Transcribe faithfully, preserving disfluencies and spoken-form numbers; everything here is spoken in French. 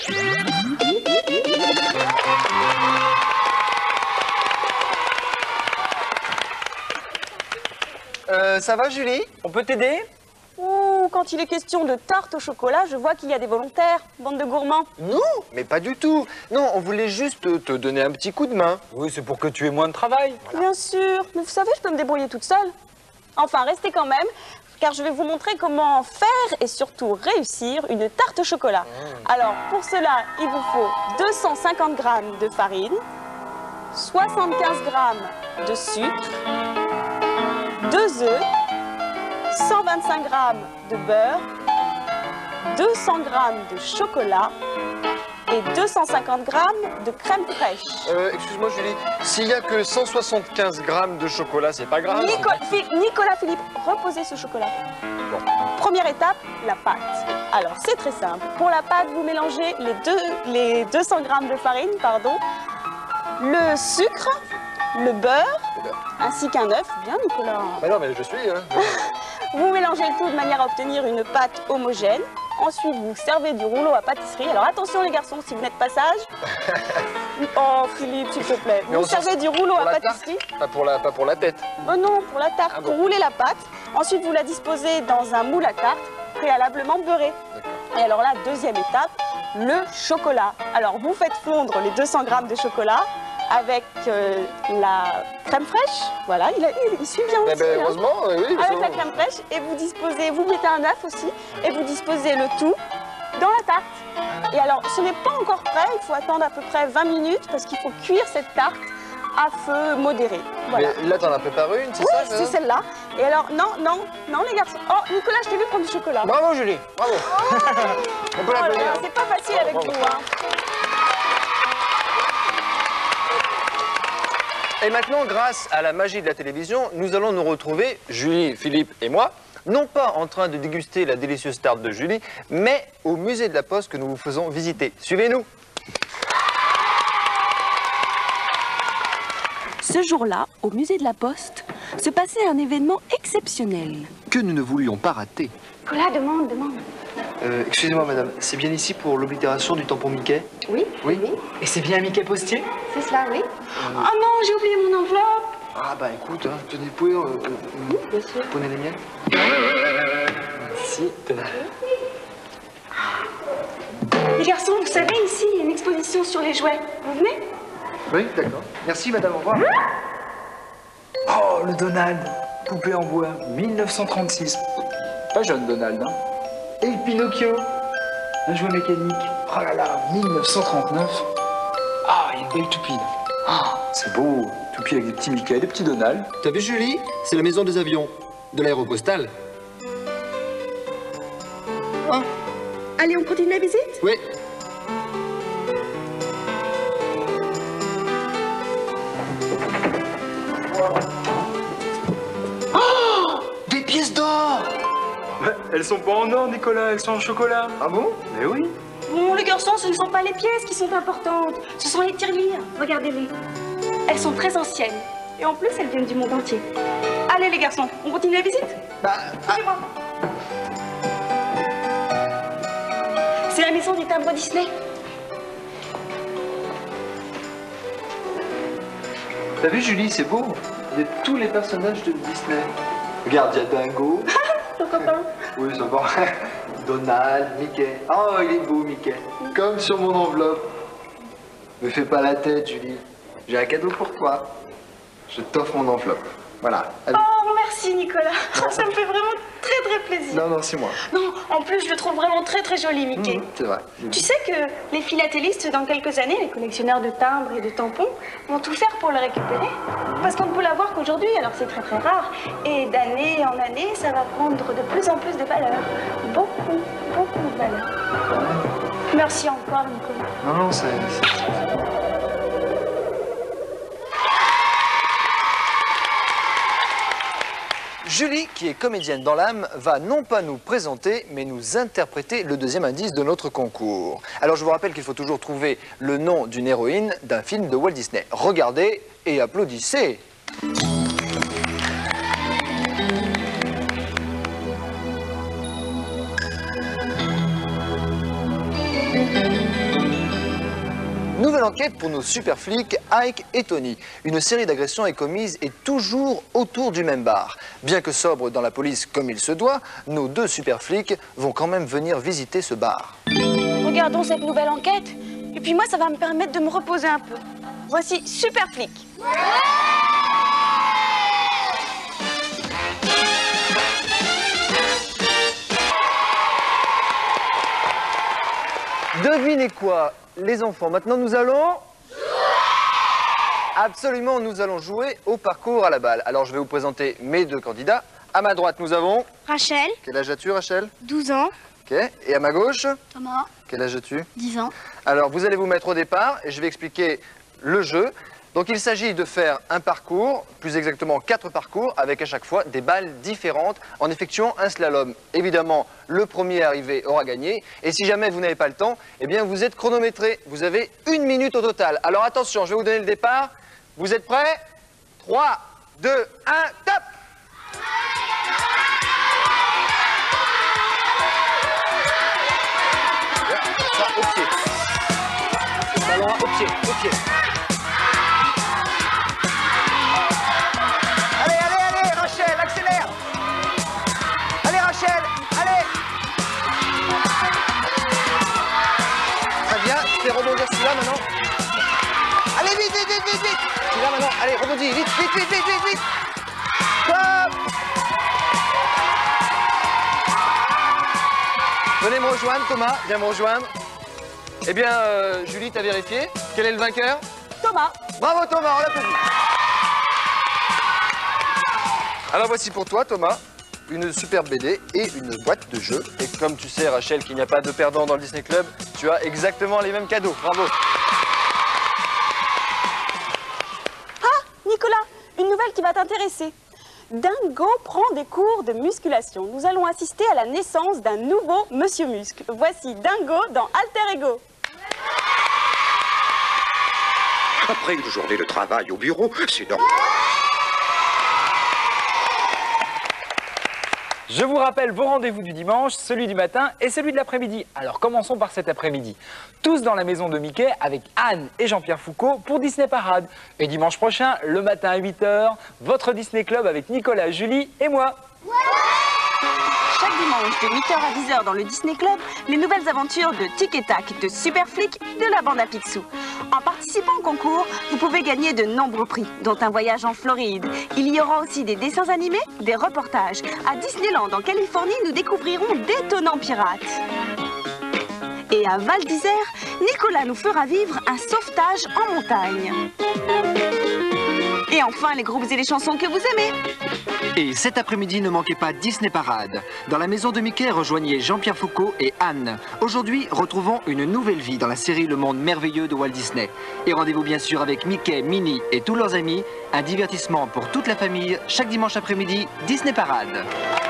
Euh, ça va, Julie? On peut t'aider? Ouh, quand il est question de tarte au chocolat, je vois qu'il y a des volontaires, bande de gourmands. Non, mais pas du tout. Non, on voulait juste te donner un petit coup de main. Oui, c'est pour que tu aies moins de travail. Voilà. Bien sûr, mais vous savez, je peux me débrouiller toute seule. Enfin, restez quand même, car je vais vous montrer comment faire et surtout réussir une tarte au chocolat. Mmh. Alors, pour cela, il vous faut deux cent cinquante grammes de farine, soixante-quinze grammes de sucre, deux œufs, cent vingt-cinq grammes de beurre, deux cents grammes de chocolat et deux cent cinquante grammes de crème fraîche. Euh, excuse-moi Julie, s'il n'y a que cent soixante-quinze grammes de chocolat, c'est pas grave. Nico Nicolas Philippe, reposez ce chocolat. Bon. Première étape, la pâte. Alors c'est très simple. Pour la pâte, vous mélangez les, deux, les deux cents grammes de farine, pardon, le sucre, le beurre, le beurre. ainsi qu'un œuf. Bien Nicolas. Bah non mais je suis. Hein. Vous mélangez le tout de manière à obtenir une pâte homogène. Ensuite, vous servez du rouleau à pâtisserie. Alors attention les garçons, si vous n'êtes pas sages. Oh Philippe, s'il te plaît. Mais vous servez du rouleau à pâtisserie. Pas pour la, pas pour la tête. Oh non, pour la tarte. Ah bon. Vous roulez la pâte. Ensuite, vous la disposez dans un moule à tarte préalablement beurré. Et alors là, deuxième étape, le chocolat. Alors vous faites fondre les deux cents grammes de chocolat avec euh, la crème fraîche. Voilà, il, a, il, il suit bien aussi. Ben, heureusement, hein. oui. Avec la crème fraîche. Et vous disposez, vous mettez un œuf aussi. Et vous disposez le tout dans la tarte. Et alors, ce n'est pas encore prêt. Il faut attendre à peu près vingt minutes parce qu'il faut cuire cette tarte à feu modéré. Voilà. Mais là, t'en as préparé une, c'est oui, ça? Oui, c'est celle-là. Et alors, non, non, non, les garçons. Oh, Nicolas, je t'ai vu prendre du chocolat. Bravo, Julie. Bravo. Oh On peut l'applaudir. Oh, c'est pas facile avec bravo. vous, hein. Et maintenant, grâce à la magie de la télévision, nous allons nous retrouver, Julie, Philippe et moi, non pas en train de déguster la délicieuse tarte de Julie, mais au musée de la Poste que nous vous faisons visiter. Suivez-nous. Ce jour-là, au musée de la Poste, se passait un événement exceptionnel. Que nous ne voulions pas rater. Nicolas, demande, demande. Euh, excusez-moi, madame, c'est bien ici pour l'oblitération du tampon Mickey? Oui. Oui. Oui. Et c'est bien Mickey Postier? C'est cela, oui. Euh... Oh non, j'ai oublié mon enveloppe. Ah bah écoute, hein, tenez, vous pouvez... Euh, oui, bien sûr. Prenez les miennes. Merci, tenez. Les garçons, vous savez, ici, il y a une exposition sur les jouets. Vous venez? Oui, d'accord. Merci, madame, au revoir. Oh, le Donald, poupée en bois, mille neuf cent trente-six. Pas jeune, Donald, hein. Et le Pinocchio, un jouet mécanique. Oh là là, mille neuf cent trente-neuf. Ah, il y a une belle toupie. Ah, c'est beau. Toupie avec des petits Mickey, des petits Donald. T'as vu, Julie? C'est la maison des avions, de l'aéropostale. Oh. Allez, on continue la visite? Oui. Oh, des pièces d'or! Elles sont pas en or, Nicolas, elles sont en chocolat. Ah bon? Mais oui. Bon, les garçons, ce ne sont pas les pièces qui sont importantes. Ce sont les tirelires. Regardez-les. Elles sont très anciennes. Et en plus, elles viennent du monde entier. Allez, les garçons, on continue la visite? Bah, Suivez-moi. C'est la maison du timbre Disney. t'as vu, Julie, c'est beau. Il y a tous les personnages de Disney. Regarde, il y a Dingo. Ton copain. Oui, ça va. Donald, Mickey. Oh, il est beau, Mickey. Comme sur mon enveloppe. Me fais pas la tête, Julie. J'ai un cadeau pour toi. Je t'offre mon enveloppe. Voilà. Allez. Oh, merci, Nicolas. Ça me fait vraiment très, très plaisir. Non, non, c'est moi. Non, en plus, je le trouve vraiment très, très joli, Mickey. Mmh, c'est vrai. Tu sais que les philatélistes, dans quelques années, les collectionneurs de timbres et de tampons, vont tout faire pour le récupérer. Parce qu'on ne peut l'avoir qu'aujourd'hui, alors c'est très très rare. Et d'année en année, ça va prendre de plus en plus de valeur. Beaucoup, beaucoup de valeur. Merci encore, Nicolas. Non, non, c'est... Julie, qui est comédienne dans l'âme, va non pas nous présenter, mais nous interpréter le deuxième indice de notre concours. Alors je vous rappelle qu'il faut toujours trouver le nom d'une héroïne d'un film de Walt Disney. Regardez et applaudissez. Nouvelle enquête pour nos super flics Ike et Tony. Une série d'agressions est commise et toujours autour du même bar. Bien que sobres dans la police comme il se doit, nos deux super flics vont quand même venir visiter ce bar. Regardons cette nouvelle enquête. Et puis moi, ça va me permettre de me reposer un peu. Voici Super Flic. Devinez quoi, les enfants? Maintenant, nous allons... Absolument, nous allons jouer au parcours à la balle. Alors, je vais vous présenter mes deux candidats. À ma droite, nous avons... Rachel, Quel âge as-tu, Rachel? douze ans. Ok. Et à ma gauche? Thomas, Quel âge as-tu? dix ans. Alors, vous allez vous mettre au départ et je vais expliquer le jeu. Donc, il s'agit de faire un parcours, plus exactement quatre parcours, avec à chaque fois des balles différentes en effectuant un slalom. Évidemment, le premier arrivé aura gagné. Et si jamais vous n'avez pas le temps, eh bien, vous êtes chronométré. Vous avez une minute au total. Alors, attention, je vais vous donner le départ. Vous êtes prêts? trois, deux, un, top! Ça, au pied. Ballon au pied, au pied. Allez, allez, allez, Rachel, accélère. Allez, Rachel, allez. Très bien, fais rebondir celui-là maintenant. Allez, vite, vite, vite, vite, vite. Celui-là maintenant, allez, rebondis, vite, vite, vite, vite, vite, vite. Top. Venez me rejoindre, Thomas, viens me rejoindre. Eh bien, euh, Julie, t'as vérifié? Quel est le vainqueur? Thomas. Bravo Thomas, on l'applaudit. Alors voici pour toi Thomas, une superbe B D et une boîte de jeux. Et comme tu sais Rachel qu'il n'y a pas de perdant dans le Disney Club, tu as exactement les mêmes cadeaux. Bravo. Ah, Nicolas, une nouvelle qui va t'intéresser. Dingo prend des cours de musculation. Nous allons assister à la naissance d'un nouveau Monsieur Muscle. Voici Dingo dans Alter Ego. Après une journée de travail au bureau, c'est normal. Je vous rappelle vos rendez-vous du dimanche, celui du matin et celui de l'après-midi. Alors commençons par cet après-midi. Tous dans la maison de Mickey avec Anne et Jean-Pierre Foucault pour Disney Parade. Et dimanche prochain, le matin à huit heures, votre Disney Club avec Nicolas, Julie et moi. Chaque dimanche de huit heures à dix heures dans le Disney Club, les nouvelles aventures de Tic et Tac, de Super Flic, de la bande à Picsou. En participant au concours, vous pouvez gagner de nombreux prix, dont un voyage en Floride. Il y aura aussi des dessins animés, des reportages. À Disneyland en Californie, nous découvrirons d'étonnants pirates. Et à Val d'Isère, Nicolas nous fera vivre un sauvetage en montagne. Et enfin, les groupes et les chansons que vous aimez. Et cet après-midi, ne manquez pas Disney Parade. Dans la maison de Mickey, rejoignez Jean-Pierre Foucault et Anne. Aujourd'hui, retrouvons une nouvelle vie dans la série Le Monde Merveilleux de Walt Disney. Et rendez-vous bien sûr avec Mickey, Minnie et tous leurs amis. Un divertissement pour toute la famille, chaque dimanche après-midi, Disney Parade.